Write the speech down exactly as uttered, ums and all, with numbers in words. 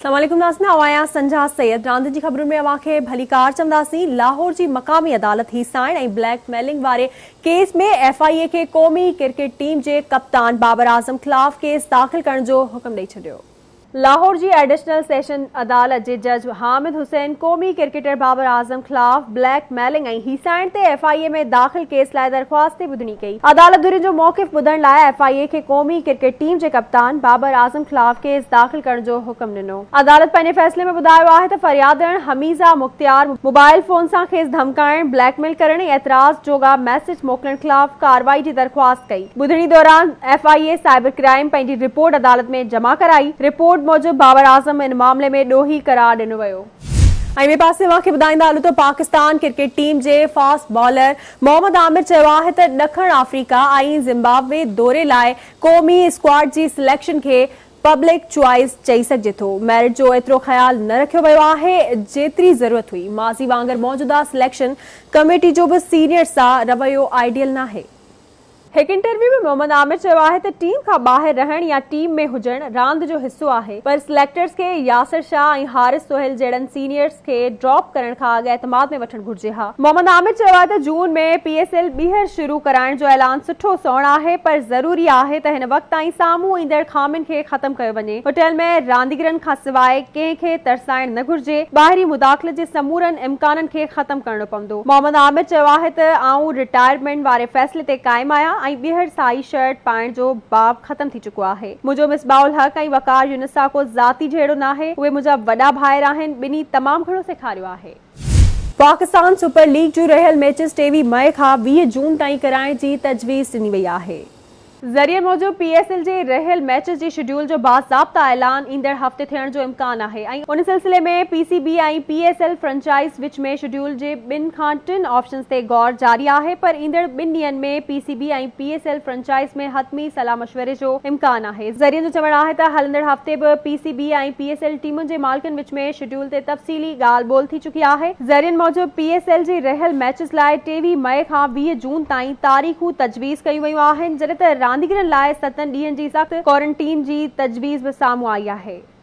अस्सलाम वालेकुम नाज़रीन, आवाया संजा सैयद रांदि जी ख़बरुनि में अवांखे भली कार चवंदासीं। लाहौर जी मक़ामी अदालत हीसाइण ऐं ब्लैकमेलिंग वारे केस में एफ आई ए खे क़ौमी क्रिकेट टीम जे कप्तान बाबर आज़म ख़िलाफ़ केस दाख़िल करण जो हुक्म ॾेई छॾियो। लाहौर जी एडिशनल सेशन अदालत जे जज हामिद हुसैन क़ौमी क्रिकेटर बाबर आज़म ख़िलाफ़ ब्लैकमेलिंग ऐं हीसाइण ते एफ आई ए में दाख़िल केस लाइ दरख़्वास्त ॿुधणी कई। अदालत धुरियुनि जो मौक़िफ़ ॿुधण लाइ एफ आई ए खे क़ौमी क्रिकेट टीम जे कप्तान बाबर आज़म ख़िलाफ़ केस दाख़िल करण जो हुक्म ॾिनो। अदालत पंहिंजे फ़ैसिले में ॿुधायो आहे त फ़रियादण हमीज़ा मुख़्तियार मोबाइल फ़ोन सां खेसि धमकाइण, ब्लैकमेल करण ऐं एतिराज़ जोगा मैसेज मोकिलण ख़िलाफ़ कार्रवाई जी दरख़्वास्त कई। ॿुधणी दौरान F I A cyber crime पंहिंजी रिपोर्ट अदालत में जमा कराई। रिपोर्ट मूजिब बाबर आज़म इन मामले में ॾोही करार ॾिनो वियो। ऐं ॿिए पासे वांखे ॿुधाईंदा हलूं त पाकिस्तान क्रिकेट टीम जे फास्ट बॉलर मोहम्मद आमिर चयो आहे त ॾखण अफ्रीका ऐं ज़िम्बाब्वे दौरे लाइ क़ौमी स्क्वाड जी सिलेक्शन खे पब्लिक चॉइस चई सघिजे थो। मेरिट जो एतिरो ख़्यालु न रखियो वियो आहे जेतिरी ज़रूरत हुई। माज़ी वांगुरु मौजूदा सिलेक्शन कमेटी जो बि सीनियर सां रवैयो आइडियल नाहे। हिकु इंटरव्यू में मोहम्मद आमिर चयो आहे त टीम खां ॿाहिरि रहण या टीम में हुजण रांदि जो हिसो आहे, पर सिलेक्टर्स खे यासिर शाह ऐं हारिस सोहेल जहिड़नि सीनियर्स खे ड्रॉप करण खां अॻु एतमाद में वठणु घुर्जे हा। मोहम्मद आमिर चयो आहे त जून में पी एस एल ॿीहर शुरू कराइण जो ऐलान सुठो सौण आहे, पर ज़रूरी आहे त हिन वक़्त ताईं साम्हूं ईंदड़ खामियुनि खे ख़तमु कयो वञे। होटल में रांदीगरनि खां सवाइ कंहिंखे तरसाइण न घुर्जे। ॿाहिरी मुदाख़लत जे समूरनि इम्काननि खे ख़तमु करणो पवंदो। मोहम्मद आमिर चयो आहे त आऊं रिटायरमेंट वारे फ़ैसिले ते क़ाइमु आहियां ऐं ॿीहर साई शर्ट पाइण जो बाब ख़तम थी चुको आहे। मुंहिंजो मिसबाउल हक़ ऐं वकार यूनिस सां को ज़ाती जहिड़ो नाहे। उहे मुंहिंजा वॾा भाइर आहिनि। ॿिन्ही तमामु घणो सेखारियो आहे। पाकिस्तान सुपर लीग जूं रहियल मैचिस टेवीह मई खां वीह जून ताईं कराइण जी तजवीज़ ॾिनी वई आहे। ज़रियनि मूजिब पी एस एल जे रहियल मैचिस जी शेड्यूल जो बाज़ाब्ता ऐलान ईंदड़ हफ़्ते थियण जो इम्कान आहे ऐं उन सिलसिले में पी सी बी ऐं पी एस एल फ्रेंचाइज़ विच में शेड्यूल जे ॿिनि खां टिनि ऑप्शन्स ते गौर जारी आहे, पर ईंदड़ ॿिनि ॾींहंनि में पी सी बी ऐं पी एस एल फ्रेंचाइज़ में हतमी सलाह मशवरे जो इम्कान आहे। ज़रियनि जो चवणु आहे त हलंदड़ हफ़्ते बि पी सी बी ऐं पी एस एल टीमुनि जे मालिकनि विच में शेड्यूल ते तफ़सीली ॻाल्हि ॿोल थी चुकी आहे। ज़रियनि मूजिब पी एस एल जे रहियल मैचिस लाइ टेवीह मई खां वीह जून ताईं तारीख़ूं तजवीज़ कयूं वयूं आहिनि, जॾहिं त रांदीगरनि लाइ सतनि ॾींहंनि जी सख़्त क्वारंटीन जी तजवीज़ बि साम्हूं आई आहे।